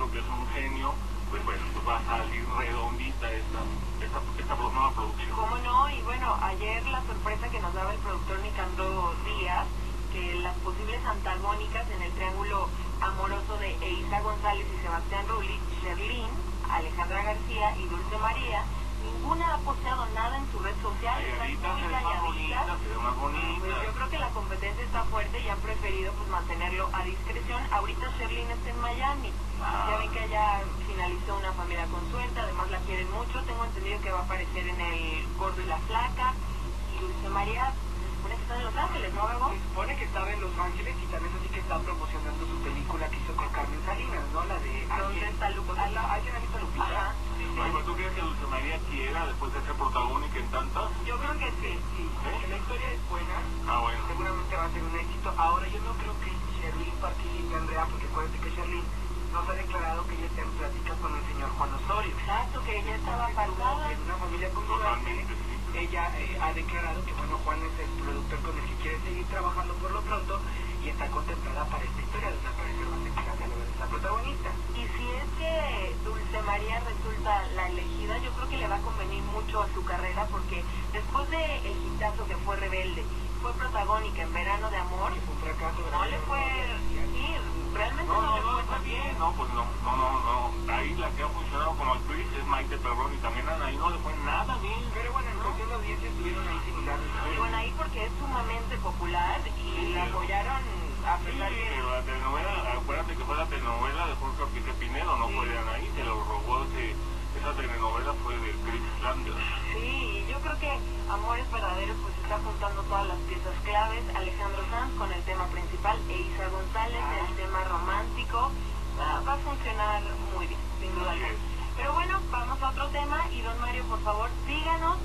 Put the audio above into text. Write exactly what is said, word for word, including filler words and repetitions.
porque es un genio, pues bueno, pues va a salir redondita esta, esta, esta nueva producción. ¿Cómo no? Y bueno, ayer la sorpresa que nos daba el productor Nicandro Díaz, que las posibles antagónicas en el triángulo amoroso de Eiza González y Sebastián Rulli, Sherlyn, Alejandra García y Dulce María, ninguna ha posteado nada en su red social. Calladita, se ve más bonita, se ve más bonita. Pues yo creo que la competencia está fuerte y han preferido pues mantenerlo a discreción. Ahorita Sherlyn está en Miami. Ah. Ya ven que allá finalizó Una familia con suerte, además la quieren mucho. Tengo entendido que va a aparecer en El Gordo y la Flaca. Y Dulce María se supone que está en Los Ángeles, ¿no, Bebo? Se supone que estaba en Los Ángeles y también así que está promocionando su película que hizo con Carmen Salinas, ¿no? La de... ¿Dónde está Lupita? ¿Alguien ha visto Lupita? Ajá. Sí, sí. Ay, ¿tú crees que Dulce María quiera después de ser protagónica en tantas? Yo creo que sí. Sí, porque la historia es buena. Ah, bueno. Seguramente va a ser un éxito. Ahora, yo no creo que Sherlyn participe, Andrea, porque acuérdate que Sherlyn nos ha declarado que ella está en plática con el señor Juan Osorio. Exacto, que ella estaba apartada. En Una familia con suerte. Ella eh, ha declarado que, bueno, Juan es el productor con el que quiere seguir trabajando por lo pronto y está contemplada para esta historia de una pareja más eficaz de la protagonista. Y si es que Dulce María resulta la elegida, yo creo que le va a convenir mucho a su carrera, porque después de el hitazo que fue Rebelde, fue protagónica en Verano de Amor, Que fue un fracaso. no le fue... Sí, realmente No, no, no, le no, fue está tan bien. bien. No, pues no, no, no, no. Ahí la que ha funcionado como actriz es Maite Perroni, y también ahí no le fue nada bien. Pero bueno, en cuestión de audiencia estuvieron ahí similares. Y bueno, ahí porque es sumamente popular y la apoyaron a Sí, pesar de... pero la telenovela, acuérdate que fue la telenovela de Jorge Ortiz Pinedo, no Sí. fue de Anaí, se lo robó ese, esa telenovela fue de Chris Flanders. Sí, yo creo que Amores Verdaderos pues está juntando todas las piezas claves. Alejandro Sanz con el tema principal, Eiza González, Ah. el tema romántico. Va, va a funcionar muy bien, sin duda alguna.